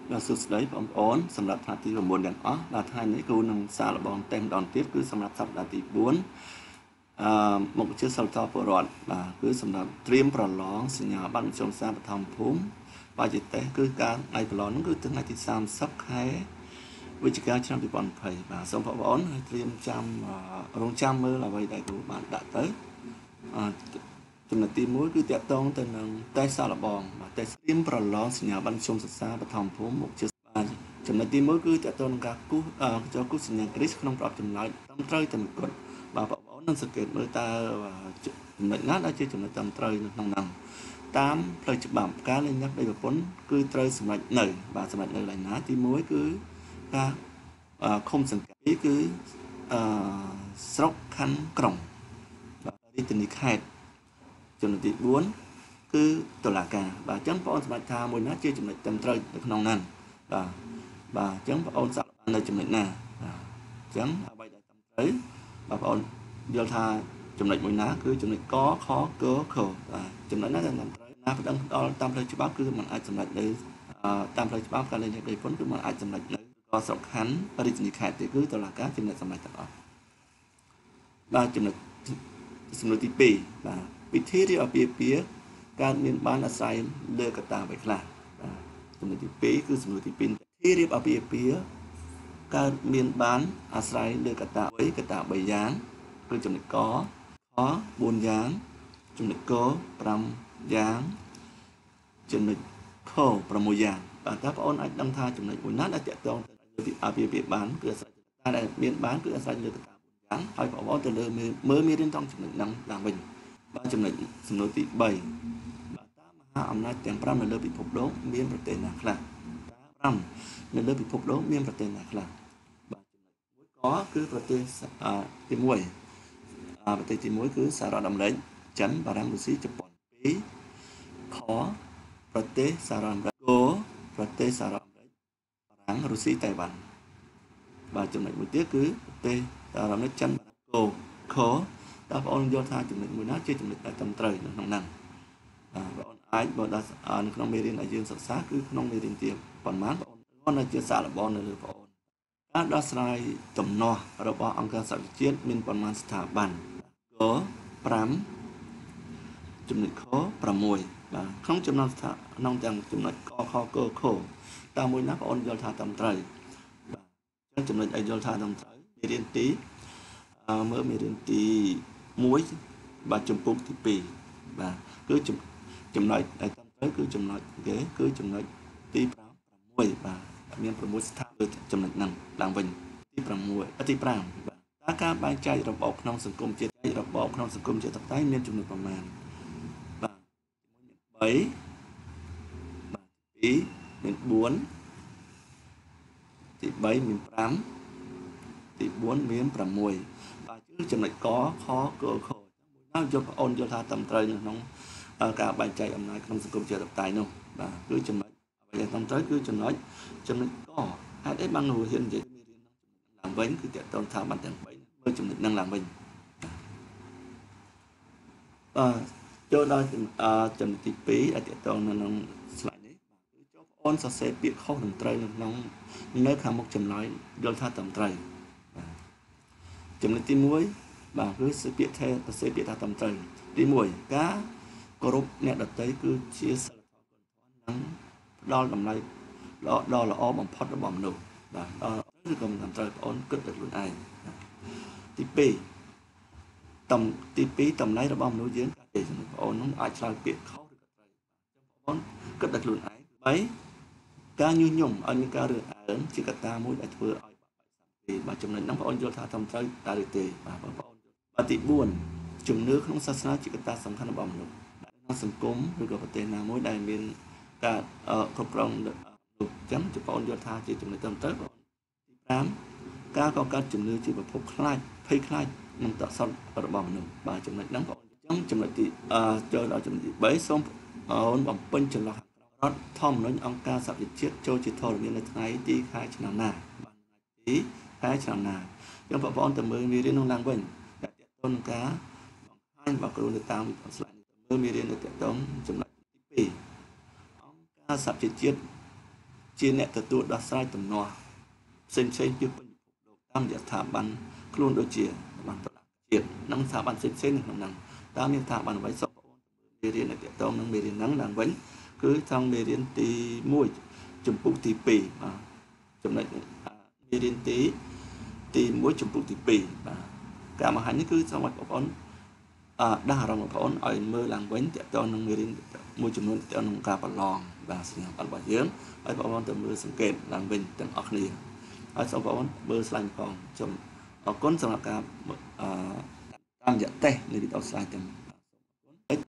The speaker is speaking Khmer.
là sự đấy bóng ổn sầm lập hạt tí và buồn đèn ó là thay này cô nâng xa là bóng tem đòn tiếp cứ sầm lập sập là tí bốn một chiếc sầu to phổ rọt là cứ sầm lập triêm phở lóng sinh nhà ban trong xa và thầm phúng và chỉ té cứ cá ngày phở lóng cứ từ ngàyที่30ខែវិច្ឆិកាឆ្នាំ2020បាទសូមបងប្អូនត្រៀមចាំរងចាំមើលអ្វីដែលគ្រូបានដាក់ទៅចំណុចទី1គឺតាក់ទងទៅនឹងតេស្តសាកល្បងបាទតេស្តត្រៀមប្រឡងសញ្ញាបត្រមសិក្សាបឋមភូមិមុខជាបាទចំណុចទី1គឺតាក់ទងនឹងការគូសចូលគូសសញ្ញាគ្រីសក្នុងប្រអប់ចម្លើយត្រឹមត្រូវតែមួយគត់បាទបងប្អូននឹងសង្កេតមើលតើចំណុចណាដែលជាចំណុចត្រឹមត្រូវនៅក្នុងហ្នឹងតាមផ្លូវច្បាប់ការលេងញឹកដីប្រពន្ធគឺត្រូវសម្រេចនៅបាទសម្រេចនៅឡើយណាទី1គឺការឃុំសង្កាត់គឺស្រុកខណ្ឌក្រុងបាទរាជធានីខេត្តចំណុចទី4គឺតុលាការបាទអញ្ចឹងបងប្អូនសម្រេចថាមួយណាជាចំណុចត្រឹមត្រូវនៅក្នុងហ្នឹងបាទអញ្ចឹងបងប្អូនសាកល្បងនៅចំណុចណាបាទអញ្ចឹងអ្វីដែលត្រឹមត្រូវបងប្អូនយល់ថាចំណុចមួយណាគឺចំណុចកខកខបាទចំណុចណាដែលត្រឹមត្រូវណាប្តឹងដល់តាមផ្លូវច្បាប់គឺมันអាចសម្រេចនៅតាមផ្លូវច្បាប់ការលេងដីប្រពន្ធគឺมันអាចសម្រេចនៅក៏ស្រុកខណ្ឌរាជធានីខេត្តទេគឺតុលាការជាអ្នកសម្រេចទាំងអស់បាទចំណុចទី2បាទពិធីរៀបអាពាហ៍ពិពាហ៍កើតមានបានអាស្រ័យលើកត្តាអ្វីខ្លះបាទចំណុចទី2គឺសំណួរទី2ពិធីរៀបអាពាហ៍ពិពាហ៍កើតមានបានអាស្រ័យលើកត្តា3កត្តា3យ៉ាងគឺចំណុចកខ4យ៉ាងចំណុចក5យ៉ាងចំណុចខ6យ៉ាងបាទតើបងប្អូនអាចដឹងថាចំណុចមួយណាដែលតាក់ទងទៅអាពាហ៍ពិពាហ៍បានគឺអាស្រ័យលើកត្តាដែលមានបានគឺអាស្រ័យលើកត្តា4យ៉ាងហើយបងប្អូនទៅលើមើលមេរៀនtrongចំណុចហ្នឹងឡើងវិញបាទចំណុចសំណួរទី3បាទតើមហាអំណាចទាំង5នៅលើពិភពលោកមានប្រទេសណាខ្លះតើ5នៅលើពិភពលោកមានប្រទេសណាខ្លះបាទចំណុច1កគឺប្រទេសទី1ប្រទេសទី1គឺសហរដ្ឋអាមេរិកចិនបារាំងរុស្ស៊ីជប៉ុន2ខប្រទេសសហរដ្ឋអាមេរិកគោប្រទេសសហរដ្ឋអាមេរិកបារាំងរុស្ស៊ីតៃវ៉ាន់បាទចំណុចមួយទៀតគឺប្រទេសសហរដ្ឋអាមេរិកចិនបារាំងគោខតើបងប្អូនយល់ថាចំណុចមួយណាជាចំណុចដែលត្រឹមត្រូវនៅក្នុងហ្នឹងបងប្អូនអាចបើដល់នៅក្នុងមេរៀនដែលយើងសិក្សាគឺក្នុងមេរៀនទីប៉ុន្មានបងប្អូនគាត់នៅជាសាកល្បងនៅលើបងប្អូនការដោះស្រាយទំនាស់របស់អង្គការសហប្រជាជាតិមានប៉ុន្មានស្ថាប័នក5ចំណុចខ6បាទក្នុងចំណោមក្នុងទាំងចំណុចកខកខតើមួយណាបងប្អូនយល់ថាត្រឹមត្រូវបាទចំណុចឲ្យយល់ថាត្រឹមត្រូវមេរៀនទីមើលមេរៀនទី1បាទចំពុកទី2បាទគឺចំណុចដែលត្រឹមត្រូវគឺចំណុចគេគឺចំណុចទី6បាទមាន6ស្ថាបលើចំណុចហ្នឹងឡើងវិញទី5បាទតើការបែងចែករបបក្នុងសង្គមជាតិរបបក្នុងសង្គមជាតិតបតៃមានចំនួនប្រមាណបាទទី1មាន3បាទទី2មាន4ទី3មាន5ទី4មាន6បាទគឺចំណុចកខកខមួយណាយកបងអូនយល់ថាត្រឹមត្រូវនៅក្នុងការបែងចែកអំណាចក្នុងសង្គមជាតិតបតៃនោះបាទគឺចំណុចអ្វីដែលត្រឹមត្រូវគឺចំណុចកហេតុអីបាននោះហ៊ាននិយាយមេរៀនឡើងវិញគឺតើតថាបានទាំង3មើលចំណុចហ្នឹងឡើងវិញបាទចូលដល់ចំណុចទី2ដែលតកតងនៅក្នុង slide នេះបាទគឺចូលបងអូនសរសេរពាក្យខុសនិងត្រូវនៅក្នុងនៅខាងមុខចម្លើយយល់ថាត្រឹមត្រូវបាទចំណុចទី1បាទគឺសរសេរពាក្យថាត្រឹមត្រូវទី1ការគោរពអ្នកដទៃគឺជាសិលធម៌គុណធម៌និងផ្ដល់តម្លៃដ៏ល្អបំផុតរបស់មនុស្សបាទដល់ឬក៏មិនត្រឹមត្រូវបងអូនគិតទៅខ្លួនឯងទី2តម្លៃរបស់មនុស្សយើងការនិយាយជាមួយបងអូននោះអាចឆ្លើយពាក្យខុសឬក៏ត្រូវបាទអញ្ចឹងបងអូនគិតទៅខ្លួនឯង3ការញុះញង់ឲ្យមានការរើសអើងជាកត្តាមួយដែលធ្វើឲ្យបាក់បែកសាមគ្គីបាទចំណុចហ្នឹងបងអូនយល់ថាត្រឹមត្រូវតើឬទេបាទបងប្អូនបាទទី4ជំនឿក្នុងសាសនាជាកត្តាសំខាន់របស់មនុស្សក្នុងសង្គមឬក៏ប្រទេសណាមួយដែលមានការគ្រប់គ្រងលោកចឹងបងប្អូនយល់ថាជាចំណុចត្រឹមត្រូវបងទី5ការកកើតជំនឿជាប្រភពខ្លាចភ័យខ្លាចនឹងតក់សត់របស់មនុស្សបាទចំណុចហ្នឹងបងអញ្ចឹងចំណុចទីចូលដល់ចំណុចទី3សូមអូនបំពេញចន្លោះរដ្ឋធម្មនុញ្ញអង្គការសហប្រជាជាតិចូលជាធរមាននៅថ្ងៃទីខែឆ្នាំណាបាទទីខែឆ្នាំណាអញ្ចឹងបងប្អូនទៅមើលមេរៀននោះឡើងវិញតែតើតើនឹងការបង្ហាញរបស់គ្រូនៅតាមស្លាយនេះទៅមើលមេរៀននៅតើតើចំណុចទី2អង្គការសហប្រជាជាតិជាអ្នកទទួលដោះស្រាយទំនាស់ផ្សេងៗពីពេញពិភពលោកតាមរយៈស្ថាប័នខ្លួនដូចជាបានតុលាការជាតិនិងស្ថាប័នផ្សេងៗនៅក្នុងហ្នឹងតាមមានស្ថាប័នអ្វីសូមបងប្អូនមេរៀននៅទាក់ទងនឹងមេរៀនហ្នឹងឡើងវិញគឺtrongមេរៀនទី1ជំពូកទី2បាទចំណុចមេរៀនទី1ជំពូកទី2បាទការបង្ហាញនេះគឺសូមឲ្យបងប្អូនដាស់អារម្មណ៍បងប្អូនឲ្យមើលឡើងវិញទាក់ទងនឹងមេរៀនមួយចំនួនទាក់ទងនឹងការប្រឡងបាទសញ្ញាបត្ររបស់យើងឲ្យបងប្អូនទៅមើលសង្កេតឡើងវិញទាំងអស់គ្នាហើយសូមបងប្អូនមើលស្លាញ់ផងសូមអរគុណសម្រាប់ការតាមរយៈតេស្តនៃវីដេអូស្លាយទាំង